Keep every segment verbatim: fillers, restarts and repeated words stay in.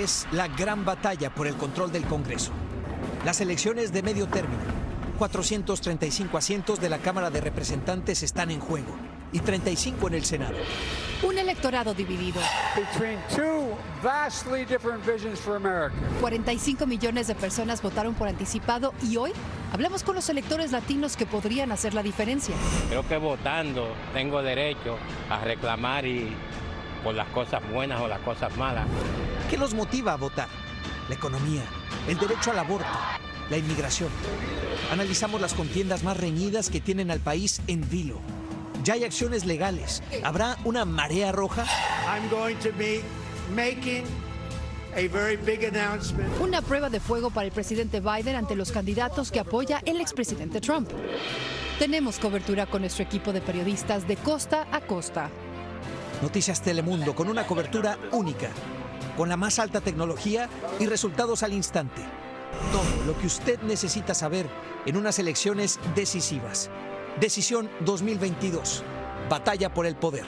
es la gran batalla por el control del Congreso. Las elecciones de medio término. cuatrocientos treinta y cinco asientos de la Cámara de Representantes están en juego y treinta y cinco en el Senado. Un electorado dividido. cuarenta y cinco millones de personas votaron por anticipado y hoy hablamos con los electores latinos que podrían hacer la diferencia. Creo que votando tengo derecho a reclamar y por las cosas buenas o las cosas malas. ¿Qué los motiva a votar? La economía, el derecho al aborto, la inmigración. Analizamos las contiendas más reñidas que tienen al país en vilo. Ya hay acciones legales. ¿Habrá una marea roja? I'm going to be making a very big announcement. Una prueba de fuego para el presidente Biden ante los candidatos que apoya el expresidente Trump. Tenemos cobertura con nuestro equipo de periodistas de costa a costa. Noticias Telemundo con una cobertura única, con la más alta tecnología y resultados al instante. Todo lo que usted necesita saber en unas elecciones decisivas. Decisión dos mil veintidós. Batalla por el poder.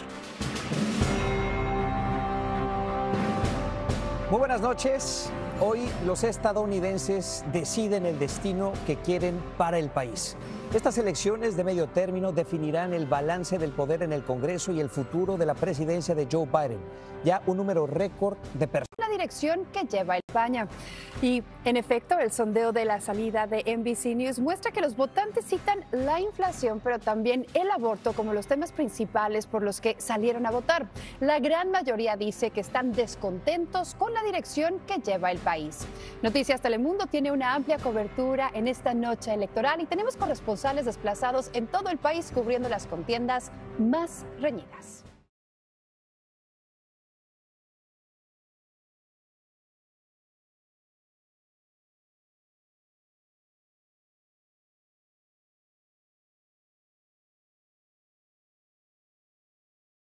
Muy buenas noches. Hoy los estadounidenses deciden el destino que quieren para el país. Estas elecciones de medio término definirán el balance del poder en el Congreso y el futuro de la presidencia de Joe Biden. Ya un número récord de personas. La dirección que lleva España. Y en efecto, el sondeo de la salida de N B C News muestra que los votantes citan la inflación, pero también el aborto como los temas principales por los que salieron a votar. La gran mayoría dice que están descontentos con la dirección que lleva el país. Noticias Telemundo tiene una amplia cobertura en esta noche electoral y tenemos corresponsales desplazados en todo el país cubriendo las contiendas más reñidas.